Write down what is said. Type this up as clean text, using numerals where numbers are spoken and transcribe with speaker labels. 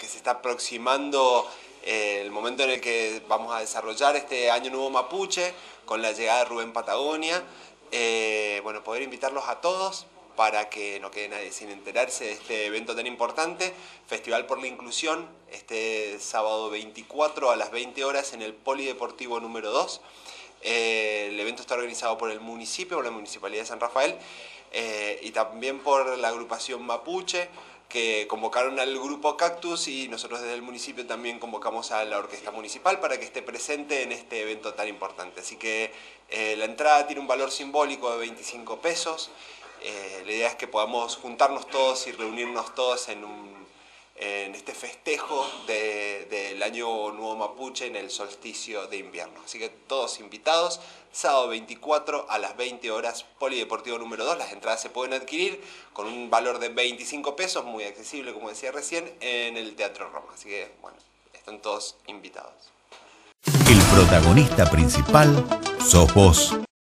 Speaker 1: que se está aproximando el momento en el que vamos a desarrollar este Año Nuevo Mapuche con la llegada de Rubén Patagonia. Bueno, poder invitarlos a todos para que no quede nadie sin enterarse de este evento tan importante. Festival por la Inclusión, este sábado 24 a las 20 horas en el Polideportivo número 2. El evento está organizado por el municipio, por la Municipalidad de San Rafael, y también por la agrupación Mapuche, que convocaron al grupo Cactus, y nosotros desde el municipio también convocamos a la orquesta municipal para que esté presente en este evento tan importante. Así que la entrada tiene un valor simbólico de 25 pesos. La idea es que podamos juntarnos todos y reunirnos todos en este festejo del Año Nuevo Mapuche en el solsticio de invierno. Así que todos invitados, sábado 24 a las 20 horas, Polideportivo número 2. Las entradas se pueden adquirir con un valor de 25 pesos, muy accesible, como decía recién, en el Teatro Roma. Así que, bueno, están todos invitados.
Speaker 2: El protagonista principal sos vos.